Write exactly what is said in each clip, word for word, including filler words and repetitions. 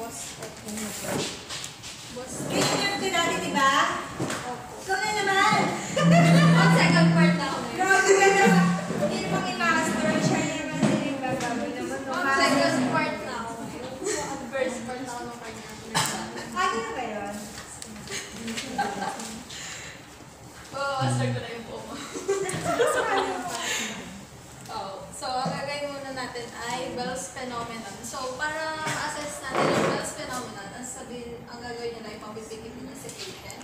boss tech. Boss tech. Ganyan ko dati, diba? Opo. Ikaw na naman! Ang second part na ako ngayon. Grabe ka naman! Hindi naman i-master siya naman yung gagawin naman. Ang second part na ako ngayon. Ang first part na ako ng kanya. Ano na ba yun? Oo, master ko na yung buo mo. Oh, so, ang gagawin muna natin ay Bell's phenomenon. So, para ma-assess natin yung Bell's phenomenon, ang sabihin, ang gagawin nyo na ipapipikit nyo na si patient.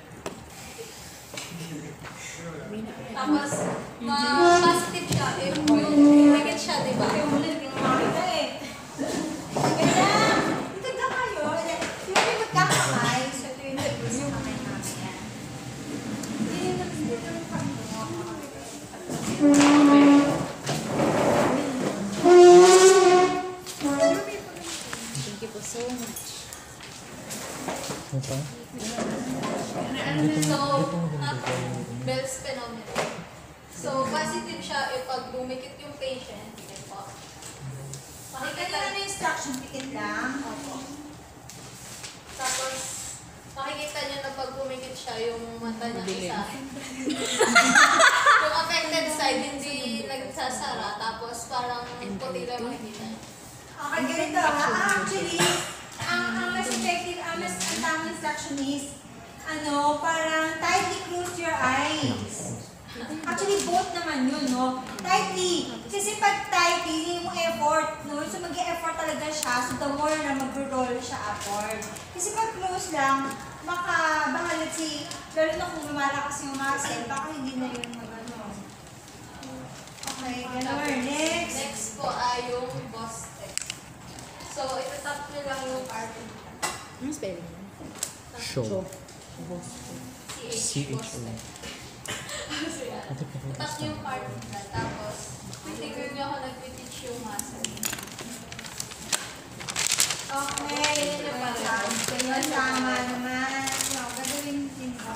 Tapos, ma-positive siya if yung pikit siya, di ba? Yung ulit, yung makita eh. Kaya, ito ka kayo. Yung may magkakamay, so ito yung nag-use yung kamay namin yan. Hindi yung nag-use yung kamay. Thank you po so much. Ito? So, uh, Bell's phenomenon. So, positive siya if pag bumikit yung patient. Okay po. Makikita Makikita na yung instruction, pikit lang. Opo. Tapos, makikita niyo na pag bumikit siya, yung mata niya isa. Yung affected side, hindi nagsasara. Tapos, parang puti lang makikita. Okay, ganito ha. Actually, ang, ang mas effective, ang mas ang tamang instruction is, ano, parang tightly close your eyes. Actually, both naman yun, no? Tightly. Kasi pag tightly, hindi mo effort, no? So, mag-e-effort talaga siya. So, the more na mag-roll siya upward. Kasi pag close lang, baka, baka let's say, lalo na kung lumalakas yung muscle, baka hindi na yun mag-ano. Okay, gano'n. Next. Next po ay yung boss tech. So, itatap niyo lang yung part. Ano spelling? Show. C H. Boss tech. Itatap niyo yung part na. Tapos, titigil niyo ako nag-teach yung muscle. Okay, yun na pala. Yun, tama naman. No, gagawin din ko.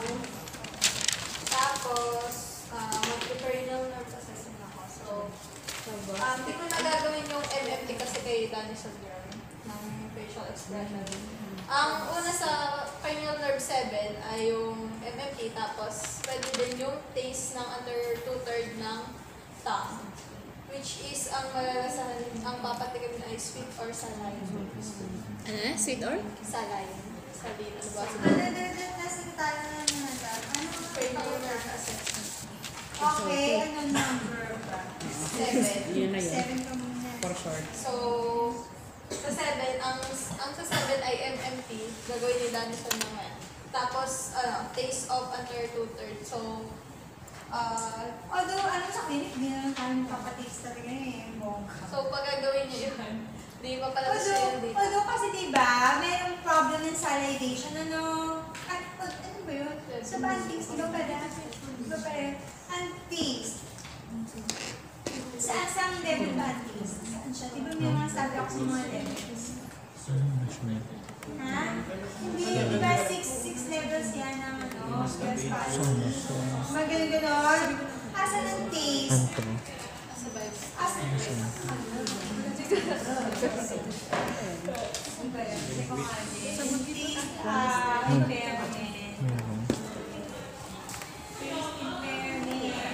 Tapos, uh, mag-perinatal nerve assessment ako. So, um, hindi ko na gagawin yung M M T kasi kay Danny Soldier ng facial expression. Ang una sa cranial nerve seven ay yung M M T, tapos pwede din yung taste ng under two-third ng tongue, which is ang malalasahan, ang papatikim ay sweet or saline. Ano? Sweet or? Saline. Saline. Ano ba? Ano, ano, ano, nasa tayo na naman daw. Ano Cranial nerve assessment. Okay, ano number ba? Seven. Yun na yun. Seven ka muna. For short. So, sa seven, ang ang sa seven ay M M T, gagawin ni Danny sa naman. Tapos, ano, taste of under two-thirds. So, uh, Although, ano sa clinic, hindi naman kami papatiks talaga eh, bongga. so pag gagawin niyo yun, di pa pala siya Although, yung data. although kasi diba, mayroong problem ng salivation, ano, at, ano ba yun? Sa pantiks, iba pala, iba pala, antiks. Saan sa level pantiks? Saan siya? Diba may mga sabi ako sa mga levels? Ha? Hindi, di ba six, six levels yan ng ano, stress palsy. Magaling ganon. Asan ang taste? Sa vibes. Asan ang taste? Iba yan. Hindi ko nga din. Taste, ah, impairment. Taste impairment.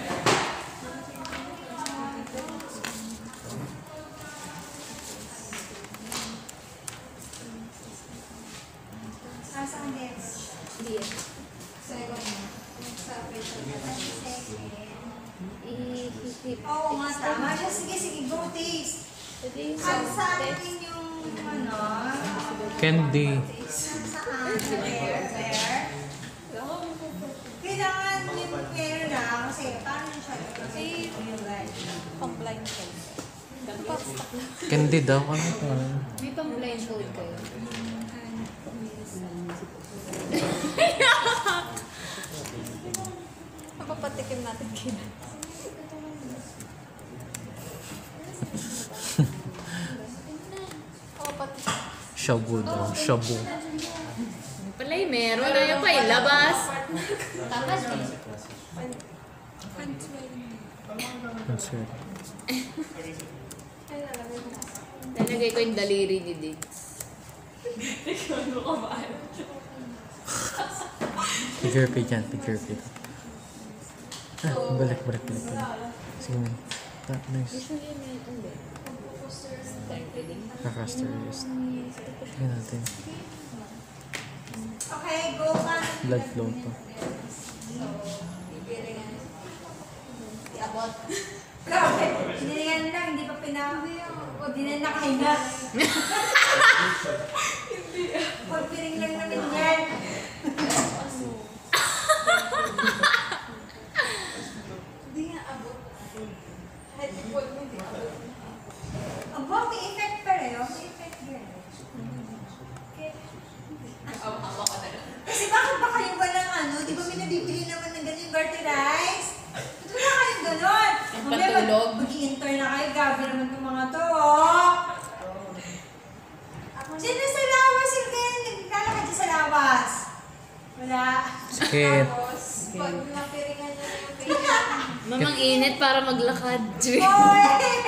Asa ang level? Hindi. Second na. Sa facial Second. I-hip. Oo nga, tama siya. Sige, sige, go taste. At sa atin yung, ano, Candy. saan? Where? Where? Kailangan yung where lang. Kasi, paano siya? Kasi, yung right. Pang-blind code. Candy daw. Ano ito? May pang-blind code kayo. Papatikim natin kina. Papatikim. Shabu daw. Shabu. Palay, meron na yung pa ilabas. Tama siya. Ang sweet. Ay, nalagay mo. Nalagay ko yung daliri ni Diggs. Figure page yan, figure page. Ah, balik, balik, balik, balik. Sige mo. Ta, nice. Kakasterist. Tingnan natin. Okay, go ka. Blood flow to. So, pipiringan. Iabot. Grabe, hinilingan lang, hindi pa pinaka... O, di na nakahinga. Pagpiring lang namin yan. Hindi nga abot. Kahit ipod mo, hindi abot. Aba, may effect pa rin. oh. May effect din. Okay. Oh, hawak ka na lang. Kasi bakit ba kayo walang ano? Di ba may nabibili naman ng ganyan garterize? Ba't wala kayong ganon? Yung Mamaya mag- pantulog? Mag-i-intern na kayo. Gabi naman itong mga to, oh. Sino sa lawas? Sino kaya naglalakad dyan sa lawas? Wala. Sakit. Tapos, pag napiringan niya na yung patient, Mamang init para maglakad. Oy!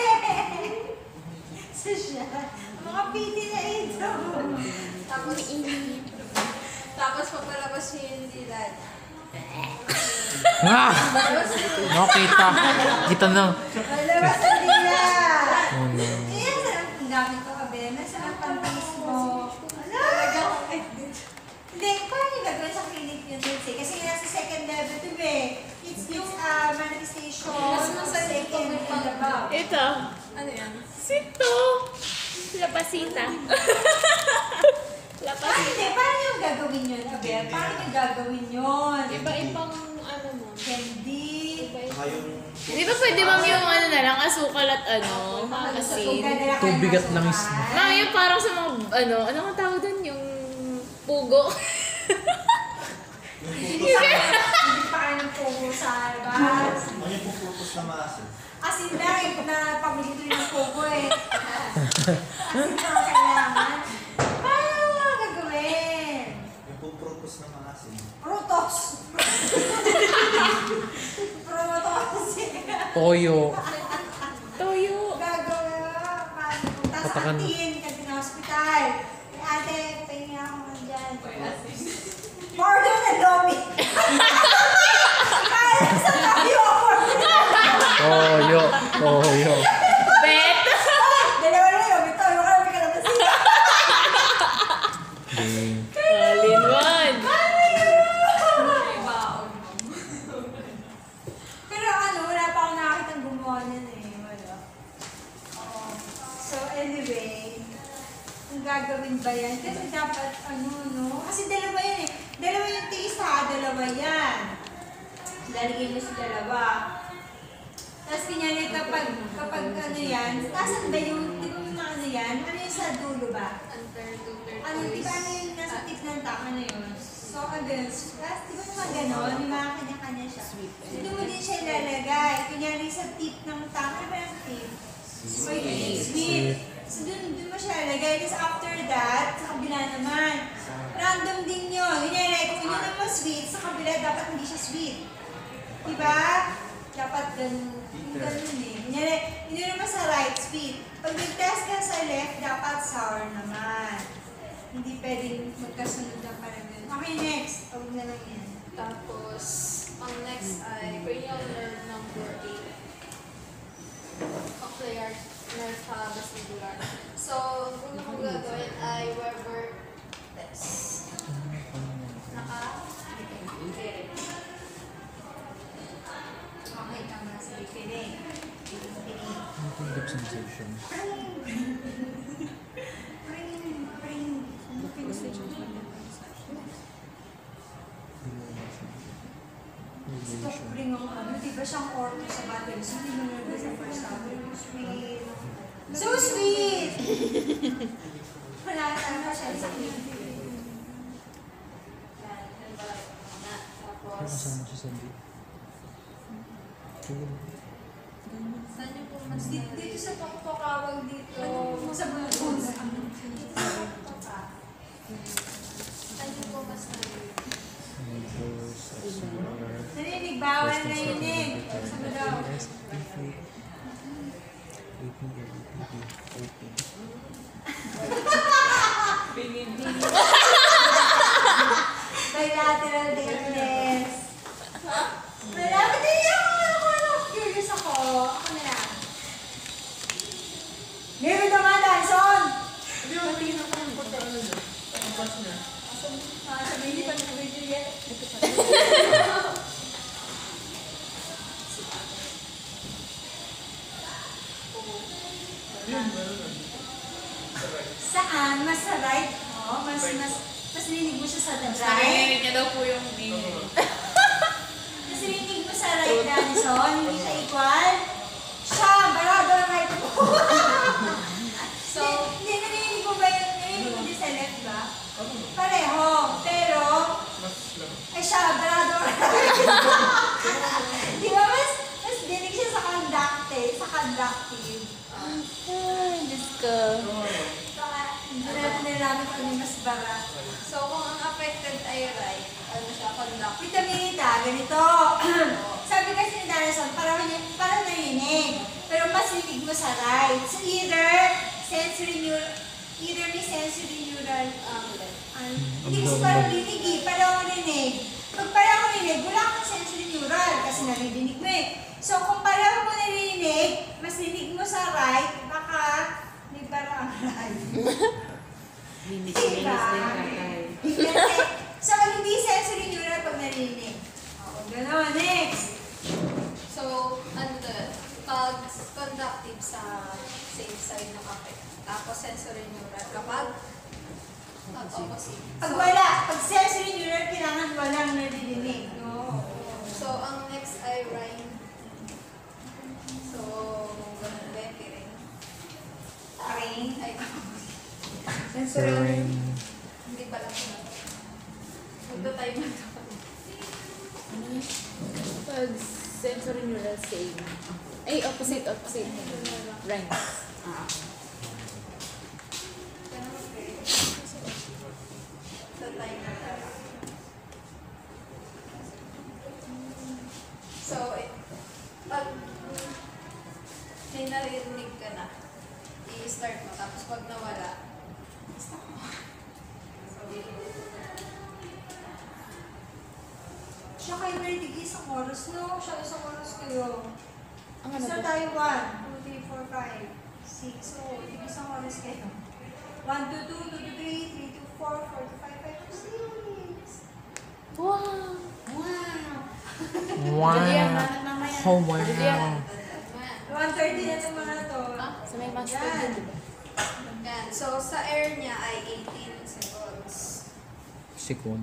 Sa siya. Mga piti na ito. tapos, tapos papalabas niya yung dila niya. Ah! No, kita. Kita na. Malabas ang dila. Oh no. Iyan, sarap ang gamit ko, Abe. Nasaan ang pantis mo? Ala! Hindi, paano yung gagawin sa clinic yun, Dulce? Kasi nasa second level to be. It's, it's uh, manifestation. Mas masaya second yung and above. Ito. Ano yan? Sito. Lapasita. Ah, Lapasita. hindi. Paano yung gagawin yun, Abe? Paano yung gagawin yun? Iba-ibang ano mo. Candy. Di ba pwede ma'am yung ano na lang, asukal at ano, asin? Tubig at langis. Ma'am, yung parang sa mga, ano, ano ang tawag doon? Yung pugo. Hindi pa hindi pa kayo ng pogo sa labas. Ano yung pupurpos na maasin? Asin na eh, na pamili ko yung pogo eh. Asin na ang kailangan. Paano mo nga gagawin? Yung pupurpos na maasin. Prutos! Prutos! Toyo. Toyo. Gagawin mo. Paano? Punta sa Patakan. kantin, kantin na hospital. Eh, ate, pahinga ako nga dyan. Pardon na lomi! Kaya sa tayo! Toyo. Toyo. Bet! Dalawa na yun, ito, yung karami ka naman sila. Game. Alin one. Pero ano, wala pa akong nakakitang gumawa niyan eh. Wala. Oo. So anyway, kung gagawin ba yan? Kasi dapat ano, no? Kasi dalawa yan eh. Dalawa yung taste ha, dalawa yan. Lalagyan mo sa dalawa. Tapos kunyari kapag, kapag ano yan, nasan ba yung, di ba yung mga ano yan? Ano yung sa dulo ba? Ano, di ba ano yung nasa tip ng tama na yun? So, ano yun? Tapos, di ba naman gano'n? May mga kanya-kanya siya. Dito mo din siya ilalagay. Kunyari sa tip ng tama. Ano ba yung tip? Sweet. Sweet. So, dun, dun mo siya ilalagay. Tapos after that, sa kabila naman. Random din yun. Kunyari, kung yun naman sweet, sa kabila dapat hindi siya sweet. Diba? Dapat ganun. Yung ganun eh. Kunyari, yun naman sa right, sweet. Pag nag-test ka sa left, dapat sour naman. Hindi pwedeng magkasunod lang parang ganun. Okay, next. Tawag na lang yan. Tapos, ang next ay cranial nerve number eight. Cochlear nerve vestibular. So, ang una kong gagawin ay Weber test. Naka? Okay, tama. Sige, piling. Piling, piling. Lip sensation. Pring, pring. Stop ring ang ano. Di ba siyang orto sa battery? So, hindi mo nalagay sa first hour. Sweet. So sweet! Wala tama siya sa Ano kasama siya sa di? Saan niyo po mas Dito, dito sa toktokawag dito. Sa bulbul. Dito sa toktoka. Saan niyo po mas Narinig, bawal na inig. Sa mo daw. ng puti. Sabi, hindi pa na-video yan. Saan? Mas sa right? Oh, mas, mas, mas rinig mo siya sa right? Narinig niya daw po yung ingay. Mas rinig mo sa right, Danison? Hindi siya equal? Siya, barado ang right mo. So, Hindi, narinig mo ba yun? Narinig mo din sa left ba? Pareho, pero ay siya, barado ang right. Di ba mas, mas dinig siya sa conductive, sa conductive. Ay, Diyos ko. Baka, hindi namin kung ano mas bara. so kung ang affected ay right, ano siya, conduct. Vitaminita, ganito. Sabi kasi ni Danielson, parang, parang narinig. Pero mas rinig mo sa right. So either sensory neural, either may sensory neural, um, um, hindi kasi parang rinig eh, parang rinig. Pag parang rinig, wala kang sensory neural kasi narinig mo eh. So kung parang mo narinig, mas rinig mo sa right, baka may parang right. Linis, Diba? linis din tatay. Kasi, so, hindi sensory neural pag narinig. Oo, gano'n. Next. So, ano doon? Pag conductive sa safe side ng affect. Tapos sensory neural kapag pag opposite. Pag wala, pag sensory neural, kailangan walang naririnig. No? So, ang next ay rhyme. So, ganun ba yung piring? Ring. Ay, Ring. hindi pala sila. Magta-time na ito. Pag sensory neural same. Ay, opposite, opposite. Rank. Ah. Magta-time na ito. So, eh, pag may narinig ka na, i-start mo. Tapos pag nawala, stop mo. Siya kayo narinig isang oras, no? Siya isang oras kayo. Ang ano So, po? tayo one, two, three, four, five, six. So, isang oras kayo. one, two, two, two, two, three, three, two, four, four, two, five, five, two, six. Wow! Wow! Julian, Wow. bakit mamaya? Oh, wow. Julian. one thirty na itong mga to. Ah, Sa may master Yan. din, di ba? yan. So, sa air niya ay eighteen seconds. Sikon.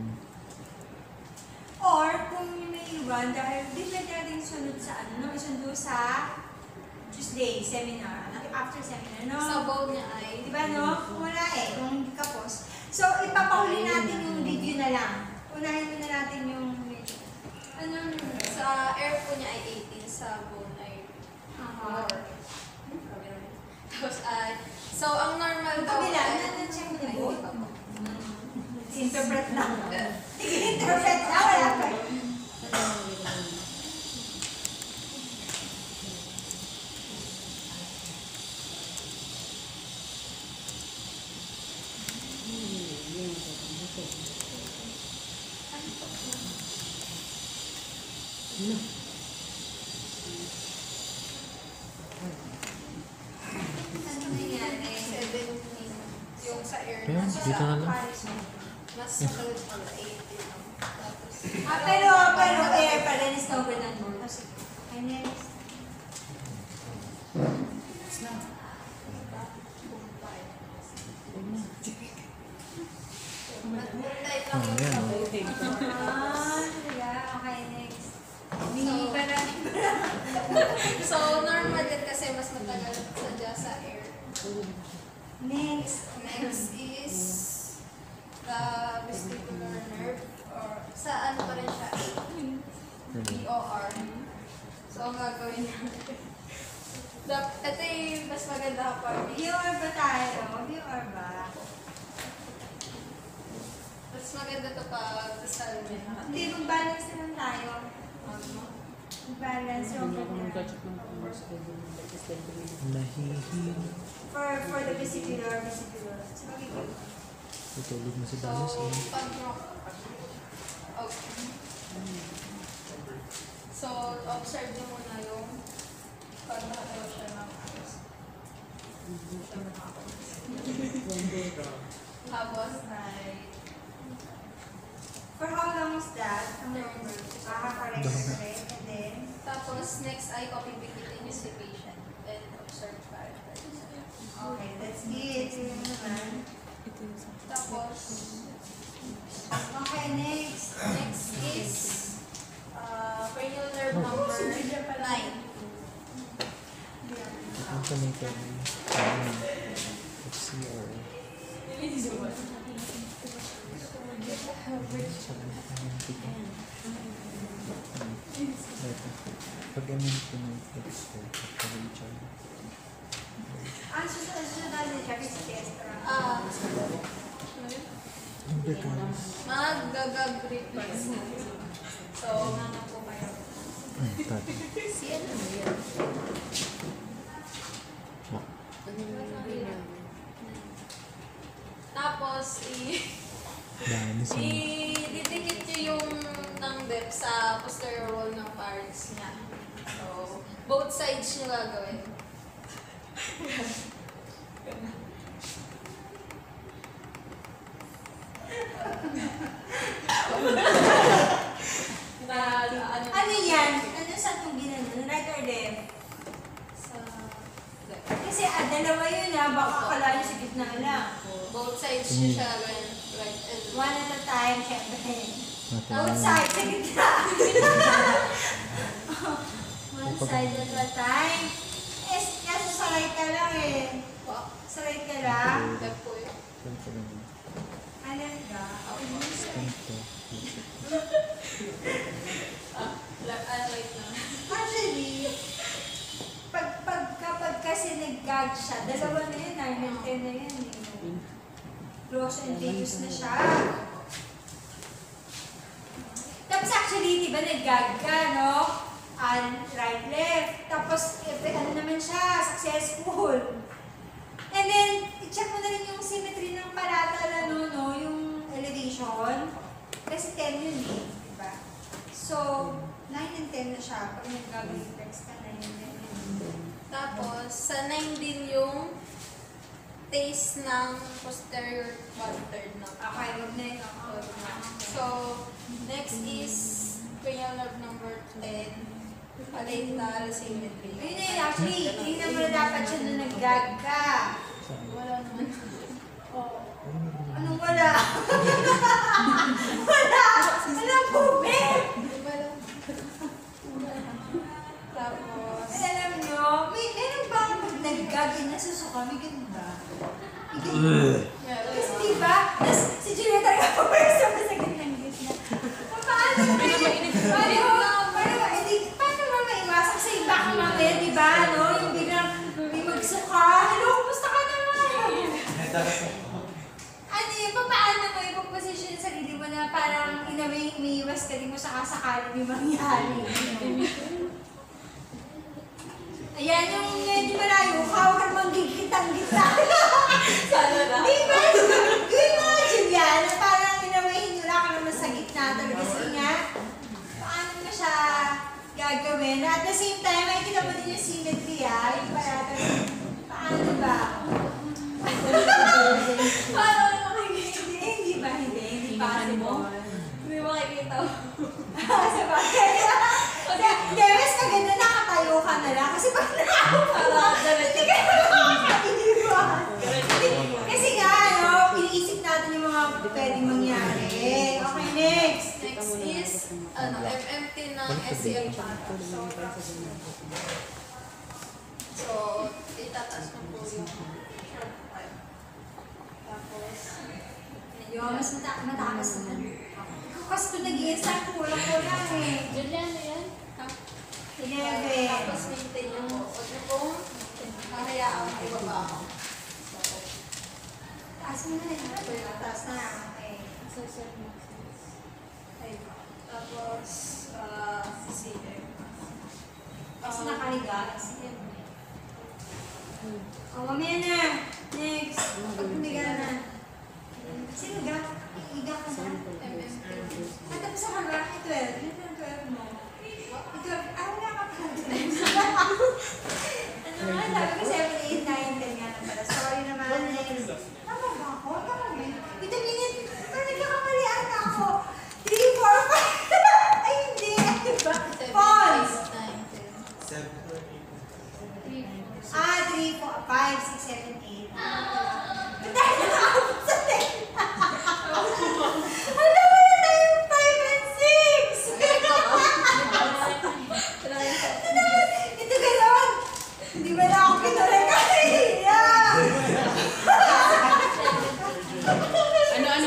Or, kung may iwan, dahil di pwede natin sunod sa ano, no? Isundo sa Tuesday seminar, after seminar, no? Sa bowl niya ay, Di ba, no? Kung wala eh, kung hindi ka post. So, ipapahuli natin yung review na lang. Unahin muna natin yung review. Ano? sa air po niya ay eighteen, sa bowl ay Aha. more. Tapos ay, so ang normal Ang daw kabila, ay, na-check mo na ay, po? hindi pa po. Interpret na. Interpret na, wala pa. Ano nangyari? seventeen. Yung sa air Ayan, mas dito na lang. mas makalit pala, eighteen. Tapos, Ah, pero, pero, eh, pala ni Snowbird na mo. Ay, next. Type Oh, lang yan, yung oh. Ah, talaga. Okay, next. Mini pa na. So, normal yan kasi mas matagal sadya sa air. Next. Next is the vestibular nerve or sa ano pa rin siya? B O R. So, ang gagawin natin. Dap- Ito yung mas maganda pa. V O R ba tayo? V O R ba? Mas maganda to pag salmin. Hindi, mag-balance na lang tayo. Ano? Mag-balance yung Nahihil. For, for the vestibular, vestibular. So, magiging. Tutulog na si So, Danis. eh. pag okay. So, observe nyo muna yung pag nakatayo siya ng ayos. Tapos ay For how long is that? Ah, correct, correct. And then, tapos next ay copy bigitin yung si patient and observe characters. okay, that's it. Yun naman. Tapos Okay, next. next is uh, cranial nerve number nine. Ang tumito ay F C R. Pag ano yung pinag-flex ko, pag H R. Ang susunod susunod natin siya is test. Ah, Hindi ka. mag-gag replace. So, mga po kayo. Tati. Si ano mo yan? Ma. Ano yung ganyan? Tapos, i Dahil sa i-didikit nyo yung ng depth sa posterior wall ng pharynx niya. So, both sides nyo gagawin. na, ano, Ano yan? Ano sa itong ginano? Right or left? sa depth. Kasi ah, dalawa yun ah. Baka akala nyo sa gitna lang. Both sides nyo siya gawin. Right and left. One at a time, syempre. natin. Outside, sa gitna. One side at a time. Eh, kaso sa right ka lang eh. Sa right ka lang. Left po yun. Alam ka? Ah, left and right na. Actually, pag, pag, kapag kasi nag-gag siya, dalawa na yun, nine and ten na yan eh. Close and focus na siya. Tapos actually, di ba nag-gag ka, no? And right, left. Tapos, eh, ano naman siya, successful. And then, i-check mo na rin yung symmetry ng palatal, ano, no? Yung elevation. Kasi ten yun eh, di ba? So, nine and ten na siya. Pag nag-gag-reflex ka, nine and ten yun. Tapos, sa nine din yung taste ng posterior one-third ng Okay, wag na yun. Wag na. So, next is cranial nerve number ten, palatal symmetry. Ayun na yun, actually, tingnan mo na dapat siya nung nag-gag ka. Wala naman. Oh. Anong wala? Wala! Walang movement! Tapos, Ay, alam nyo, may meron bang pag nag-gag yun, nasusuka, may ganun ba? May ganun. Kasi diba, tas si Julia talaga pupwesto mo sa gitnang gitna. Paano mo kayo? Paano? Paano? Hindi, paano mo maiwasan sa iba ka mamaya, diba? No? Yung biglang may magsuka. Hello, kumusta ka naman? Ano yun, paano mo ipag-position yung sarili mo na parang inaway, umiiwas ka din mo sa kasakalan yung mangyari. Ayan, yung medyo malayo, huwag ka namang gigitang-gitang. sana na. Di ba? Gawin mo nga, Julia, na parang inawahin nyo lang ka naman sa gitna talaga. Kasi nga, paano mo siya gagawin? At the same time, ay kita mo din yung symmetry, ah. Yung parang, paano ba? Paano na makikita? Hindi, hindi ba? Hindi, hindi possible. Hindi makikita. Sa bagay. Hindi, mas maganda nakatayo ka na lang. Kasi pag nakakatawa, hindi ka na makakaiwan. Kasi nga, ano, iniisip natin yung mga pwedeng mangyari. Okay, next. Next is, ano, M M T ng S C M channel. So, itataas mo po yung short pipe. Tapos, Medyo mas mata matakas na. Kasi kung nag-i-start, kulang-kulang eh. Julian, ano yan? eleven. tapos maintain nyo po. Huwag nyo pong hahayaan ang ibaba ako. So, Taas mo na rin. Taas na. Okay. ay, tapos, ah, C M. Kasi nakaliga. O, mamaya na. Next. Pag tumiga na. Sino ga? Iga ka na. M M T. At tapos sa kaga, twelve. Ano na twelve mo? twelve. Ah, wala ka pa. Ano nga, sabi ko seven, eight, nine, ten nga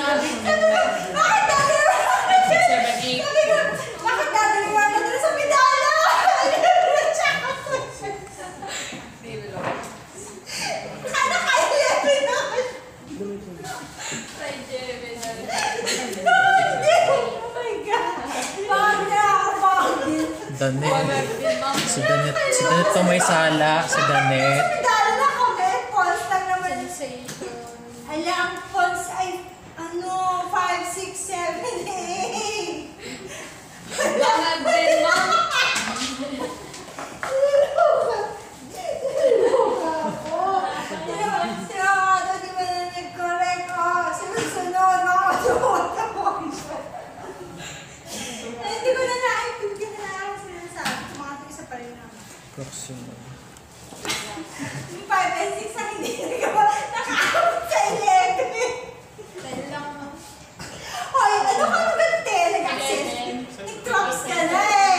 Bakit dadalawa? six, seven, eight. Sabi ko, bakit dadalawa na doon sa medala? Kaya kaya level naman. Try Gemini. Oh my God. Bakit na ako bakit? Danet. Si Danet. Si Danet pa may sala. Si Danet. Sa medala na kami. Pons lang naman. Sensation. Ala, ang pons ay ano, five, six, seven, eight. Bangag din, ma'am. Proximal. Yung five and six ang hindi nakaabot sa eleven. Dahil lang, ma'am. Hoy, ano ka magante? Nag-access. Nag-drops ka na eh.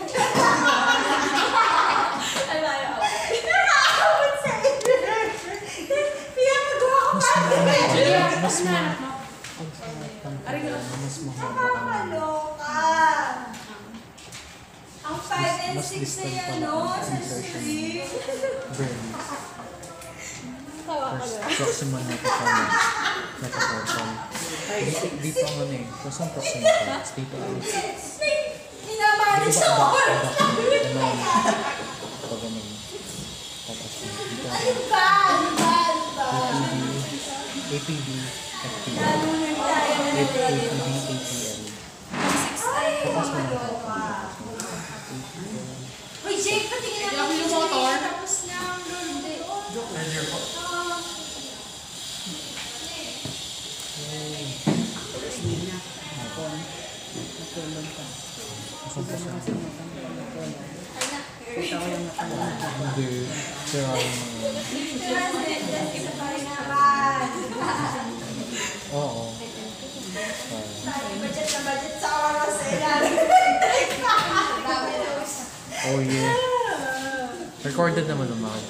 Ay, layo ako. Nakaabot sa eleven. Kaya magawa ko Mas pa. mahaba. Mas mahaba. Mas mahaba. Nakakaloka. Ang five and Mas six distant na pa yan, no? lang ang Sa insertion. stream. Burn. Tawa ka First, ba? proximal metacarpal. Metacarpal. Dito, dito ang ano eh. Kung saan proximal parts? Dito ang Minamanage ako. Ganon. Pag ganun. Tapos dito ang Ano ba? Ano ba? Ano ba? A P B, F P L. Lalo na tayo na A P B, nalilito. A P L. Ay, Tapos mo na. nakakaloka. Uy, Jake, patingin natin yung motor. Tapos na ang lord. Ah. Saan pa siya? Hindi. Sira yung mga... Isa pa rin naman. Oo. Tayo, budget na budget sa oras sa ilalim. Oh yeah. Recorded naman ng mga.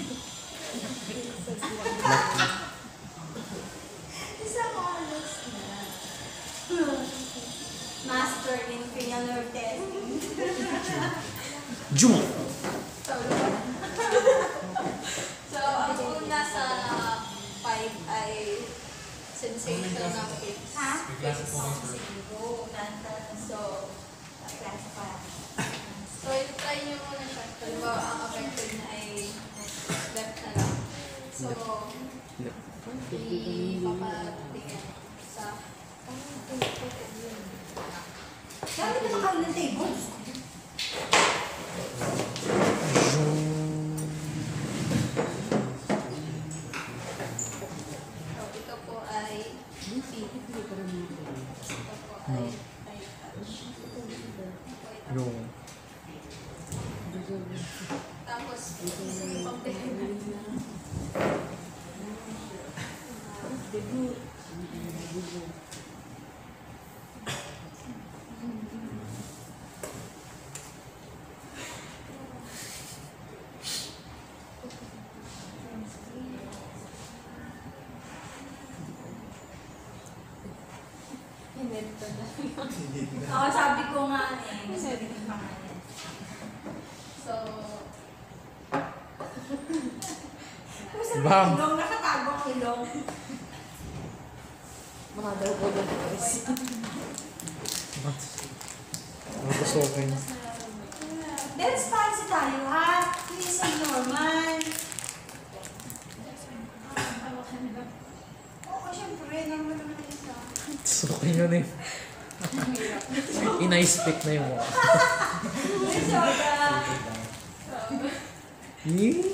Isang oras na. Master in cranial nerve testing. Juma! So, ang una sa five ay sensation ng hips. Ha? So, so i-try nyo muna siya. Halimbawa, ang affected na ay left na lang. So, ipapatingin sa Dami na makain ng table. So, ito po ay feet. Ito po ay thigh touch. Yung... Tapos, yung pagtingin. Oo, sabi ko nga eh. Sabi ko nga eh. So, Kung sa Bam! ilong, nakatago ang ilong. Mga daw po doon guys. Tapos okay. Dance fancy tayo ha. Please ang normal. Oo, syempre. Normal naman na isa. So okay yun eh. Inay-stick na yung mukha. Ay, soda. Yee?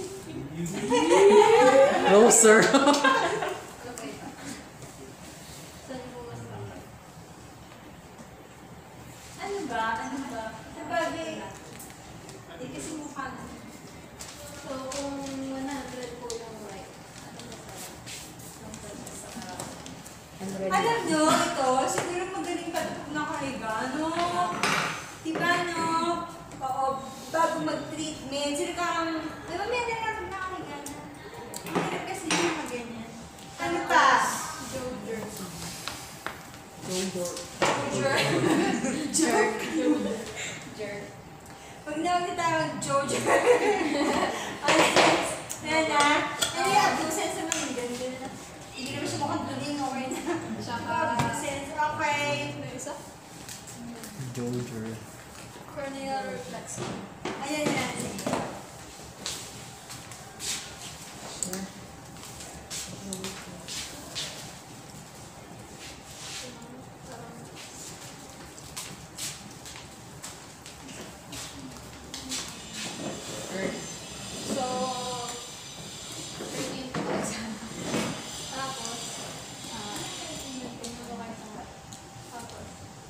Closer. okay pa. Saan po mas bakit? Ano ba? Ano ba? Sabagay. Hindi kasi mukha na. So, kung one hundred po yung right, ano masarap? Ang pwede sa Alam nyo, ito, siguro magaling pa na kaiga, no? Diba, no? Oo, bago mag-treatment, sila kang, di ba may nalapag na kaiga na? Mahirap kasi yung mga ganyan. Ano pa? Joe Jersey. Jerk. Jerk. Jerk. Pag nakakitawag Jojo. Ayan na. Ano yung abducens naman yung ganda na. Hindi naman siya mukhang duling, okay na. Tsaka, Abducens, okay. ano isa? Jojo. Corneal reflex. Ayan na. Sige. So, thirteen po exam. Tapos, ah, tingnan ko kayo sa tapos.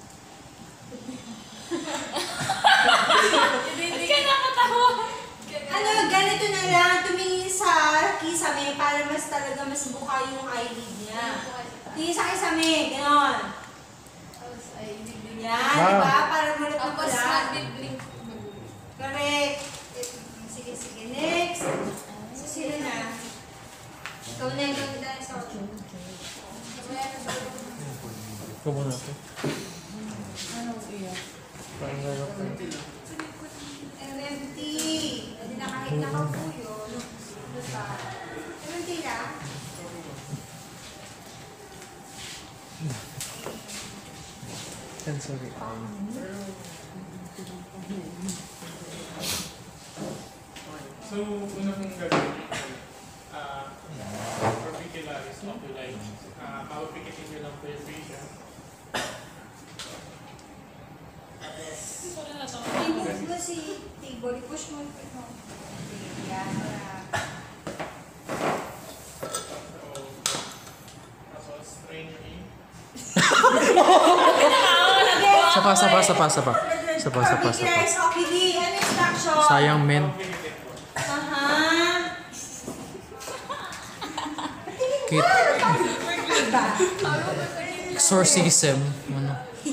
Hindi ka nakatawa. Ano, ganito na lang. Tumingin sa kisame para mas talaga mas buka yung eyelid niya. Tingin sa kisame. Ganon. Tapos, ay, bibig. Yan, Wow. di ba? Para mulot na Tapos, pula. mag-blink. Correct. Sige, sige. Next. So, sino na? Ikaw na yung ganda sa Ikaw muna ito. Anong iya? Parang gano'n ko. M M T. Hindi na kahit nakapuyo. Diba? M M T na? Sensory eye. So, una kong gagawin ah orbiculari's oculi. Ah, mapapikitin nyo lang po yung patient. I-move mo si table. I-push mo. Ano? Yan. So, tapos strain your in. Sapa, sapa, sapa, sapa. Sapa, sapa, sapa. Orbicularis oculi. Ano yung instruction? Sayang men. Pikitin po. Aha. Kit. Diba? Exorcism. Ano?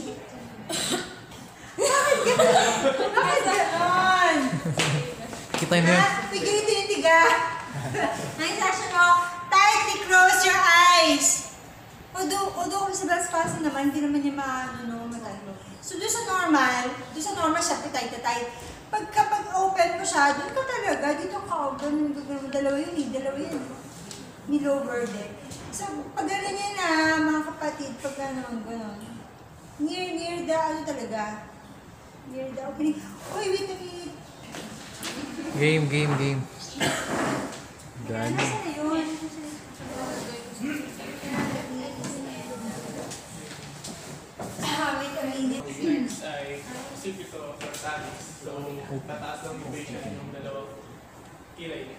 Bakit ganon? Kita niyo yun. Ha? Pigilin yung tiga. Ang instruction mo, tightly close your eyes. Although, although kung sa blood spasm naman, hindi naman niya maano, no, matalo. So, doon sa normal, doon sa normal siya, tight na tight. Pag kapag open mo siya, doon ka talaga, dito ka, ganun, ganun, dalawa yun, eh, dalawa yun. May lower din. So, pag gano'n yan na, mga kapatid, pag gano'n, gano'n. Near, near the, ano talaga, near the opening. Uy, wait a minute. Game, game, game. Ano Gani. na yun? Ah, wait a minute. Next ay sipito dorsalis. So, tataas lang yung patient yung dalawang kilay niya.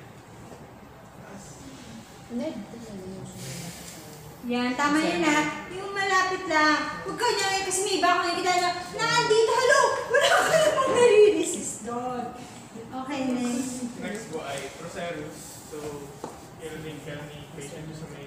Yan, tama yun ha. Yung malapit lang. Huwag ka niya kasi may iba ako nakikita na, naandito, halo! Wala ka namang nare-resist doon. Okay, next. Next po ay procerus. So, i-relate ka ni patient yung sa may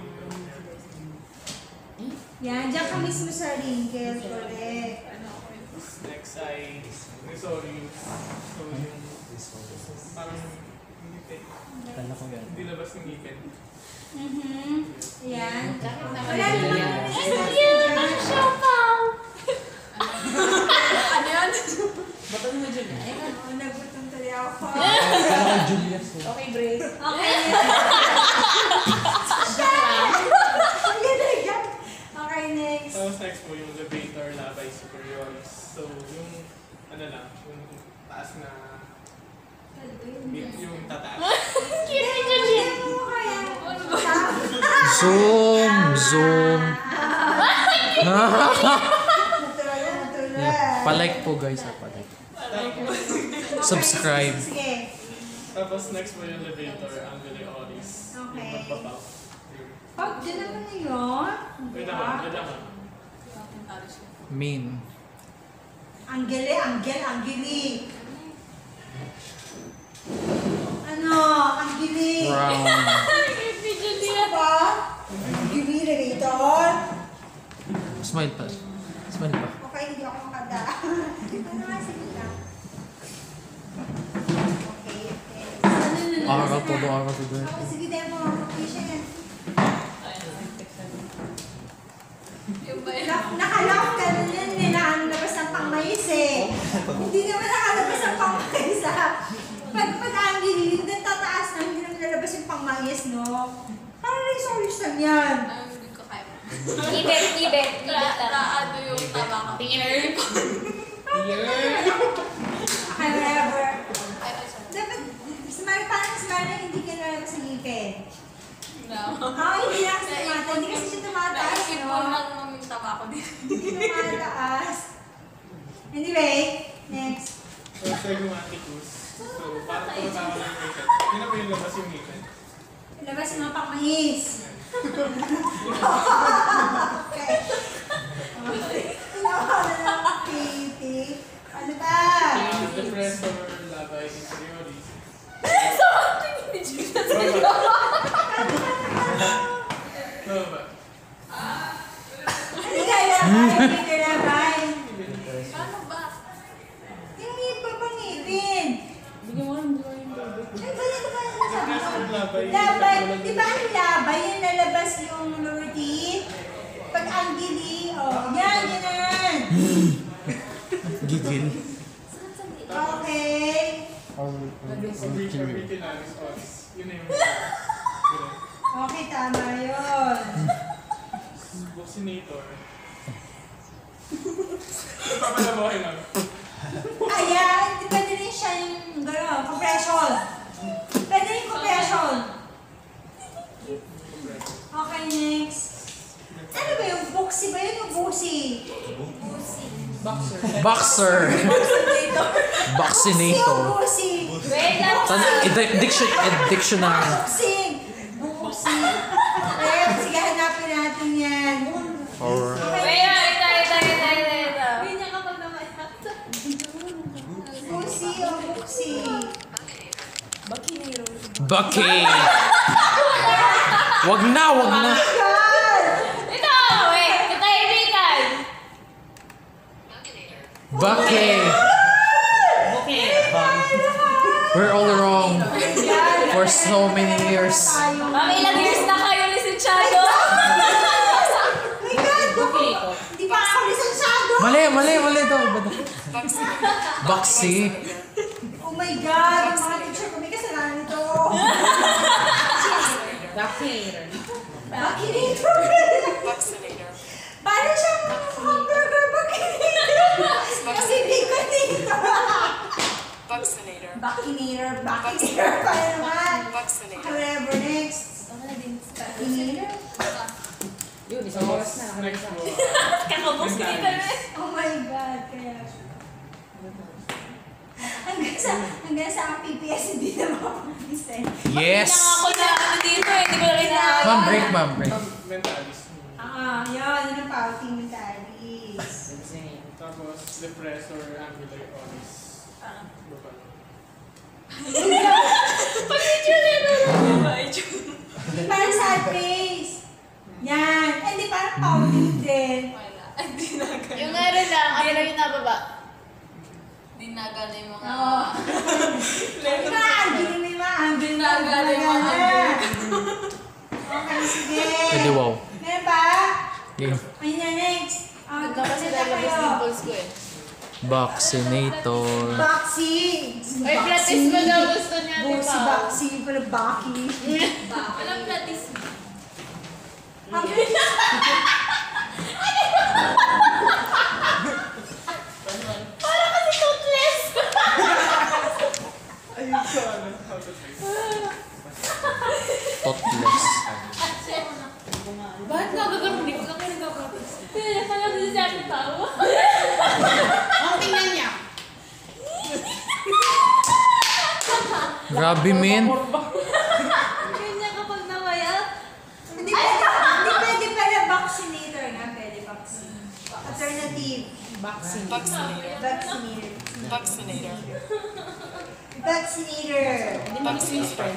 Yan, dyan ka mismo sa wrinkle. Correct. next ay risorius. So, yung parang ngipin. Kala ko yan. Hindi labas ng ngipin. Mm-hmm. Yan. Wala Wala naman. Ang siopaw! Ano yun? Bato mo dyan na. Oo, nagutom tuloy ako. Kala ko Julius. Okay, break. Okay. Ang ganda yan. Okay, next. Tapos next po yung levator labi superioris. So, yung ano lang, yung taas na yung tataas. Zoom, zoom. Palike po guys, ha, palike. Subscribe. Sige. Tapos next po yung levator angulioris. Okay. Yung magbabaw. Pag dyan naman na yun. Wait lang, wait lang. Main. Anggele, anggel, anggili. Ano? Anggili. Round. Ano ba? Anggili, relator. Smile pa. Smile pa. Okay, hindi ako makada. Ano nga, sige lang. Okay, okay. Araw todo, araw todo. Okay, sige, demo. Patient. Yung ba yun? Na- Nakalap ka nun yun, eh, nakalabas ng pangmayis eh. Hindi naman nakalabas ng pangmayis ah. Pag pag-angin, hindi tataas na, hindi naman nalabas yung pangmayis, no? Parang resource lang yan. Ang hindi ko kaya. Ibet, ibet, ibet Ra, lang. raado yung tama ko. Tingin. Okay, whatever. Ay, ay, sorry. Dapat, smile, parang smile na hindi ka nalabas ng ngipin. No. Oo, hindi na kasi tumataas. Hindi kasi siya tumataas, Naisip ko no? lang nung tama ko din. Hindi tumataas. Anyway, next. So, segmaticus. So, parang tumatawa ng ngipin. Yun na po yung labas yung ngipin. Labas yung mga pangmahis. Okay. Nawa na lang creepy. Ano ba? Uh, depressor labi inferioris. So, ba? Ano kaya labay? Hindi labay. Paano ba? Yung iba pang ngipin. Bigyan mo lang, bigyan mo lang. Ay, ba yun ba yung sabi ko? Depressor labay. Labay. Di ba ang labay yung nalabas yung lower teeth? Pag ang gili, oh, yan, yan. Gigil. Okay. Orbicularis oris. Yun na yung ganun. Okay, tama yun. Buccinator. Papalabahin lang. Ayan, di pwede rin siya yung gano'n, compression. Pwede rin compression. Okay, next. Ano ba yung buksi ba yun yung busi? Boxer. Boxer. Vaccinator. Yung busi. Wait lang. Tan- edi- diction, edi- dictionary. Buksing. Buksi. Eh, sige, hanapin natin yan. Or Wait lang, ito, ito, ito, ito, ito. Hindi niya kapag naman. Busi o buksi? Bucky. Wag na, wag na. God! Ito, wait. Ito, kaibigan. Bucky. Okay. We're all wrong. For so many years. Mami, ilang years na kayo lisensyado? My God! Okay, ito. Hindi pa ako lisensyado! Mali, mali, mali daw. Iba daw. Boxy. Oh my God! Yung mga teacher ko, may kasalanan nito. Vaccinator. Bakinator! Parang siyang hamburger bakinator! Kasi bacon dito! Vaccinator. Bakinator, bakinator pa naman! Vaccinator. However, next. Bakinator? Yun, isang oras na. Next po. Kakabos ka dito eh. Oh my God! Kaya... Hanggang sa, hanggang sa ang P P S hindi na makapag-design. Yes. Hindi ako na ano dito eh. Hindi ko na rin na... Ma'am, break, ma'am, break. Mentalis. Ah, yun. Yun ang pouting mentalis. Tapos, depressor angular oris. Iba pa. Parang sad face. Yan. Eh, hindi parang pouting din. Wala. Ay, di na ganun. Yung meron lang, ano lang yung nababa? Di na ganun yung mga... Oo. May mga angle, may mga angle. Di na ganun yung mga Okay, sige. Pwede wow. Meron ba? Okay. Ayun na, next. Ah, Ito kasi na lalabas kayo. dimples ko eh. Vaccinator. Boxy. Ay, platis mo daw gusto niya, di Boxy, ba? boxy. Pala Baki. Walang platis. Ang Parang kasi toothless! Ayun sa ano, how to say. Totless. Bakit nagagano? Hindi ko lang kayo nagagano. Kaya pala din siya ang tao. Ang tingnan niya. Grabe, men. Kanya kapag nawaya. Hindi pwede, hindi pwede pala vaccinator nga. Pwede vaccine. Alternative. Vaccine. Vaccinator. Vaccinator. Vaccinator. Vaccinator. Vaccinator.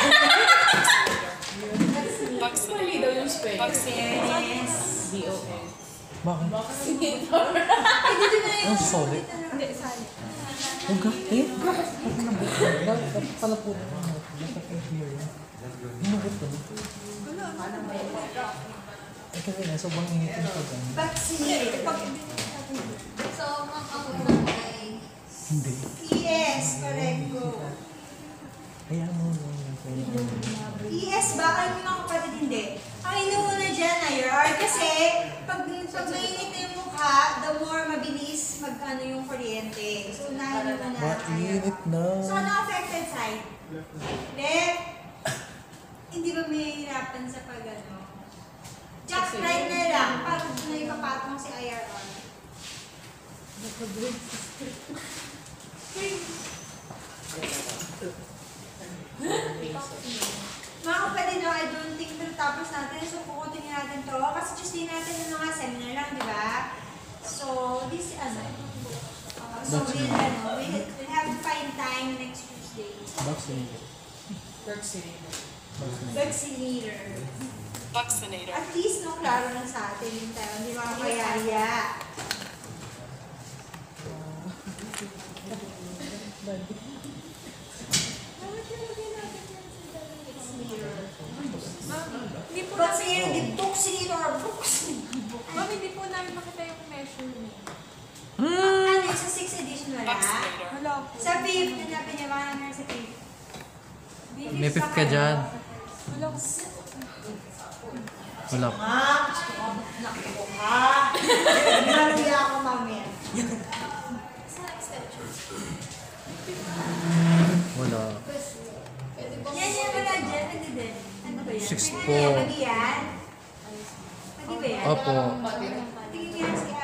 Mali daw yung spell. Vaccinator. Yes. B O N. Bakit? Vaccinator. Ay, dito na yung... Oh, sorry. Hindi, sali. Huwag ka. Eh, bakit? Bakit na buka? Dapat pala po. Dapat ay here. Ano ba ito? Eh kasi na, sobrang initin ko dyan. Vaccinated. So, ma'am, ang unang ay Hindi. Yes, correct. Go. Kaya mo mo. Yes ba? Alam niyo mga kapatid, hindi. Ang inuuna dyan ay R kasi pag, pag mainit na yung mukha, the more mabilis mag-ano yung kuryente. So, unahin mo na. Mainit na. So, ano affected side? Left. Hindi ba may hirapan sa pag-ano? Just right na lang, pag naipapatong si I R R. Mga kapatid, no, I don't think tapos natin. So, kukuntin natin to. Kasi Tuesday natin yung mga seminar lang, di ba? So, this, ano, uh, so we'll, ano, we'll, we'll have to find time next Tuesday. Vaccinated. Vaccinator. Vaccinator. Vaccinator. At least, no, klaro lang sa atin yung tayo. Hindi mga kayaya. Hindi po namin, Vaccinator, di vaccinator, vaccinator. ma'am, hindi po namin makita yung measurement. Ano yung sa sixth edition wala? Vaccinator. Wala po. Sa fifth, hanapin niya mga naman sa fifth. May fifth ka dyan. Wala po. Wala. Ma'am, naku ha. Naluya ako mamaya. sa extension. Wala. Pwede ba? Yan yan wala dyan, pwede din. Ano ba yan? Six Pwede po. yan, pwede yan. Pwede ba yan? Opo. Tingin yan si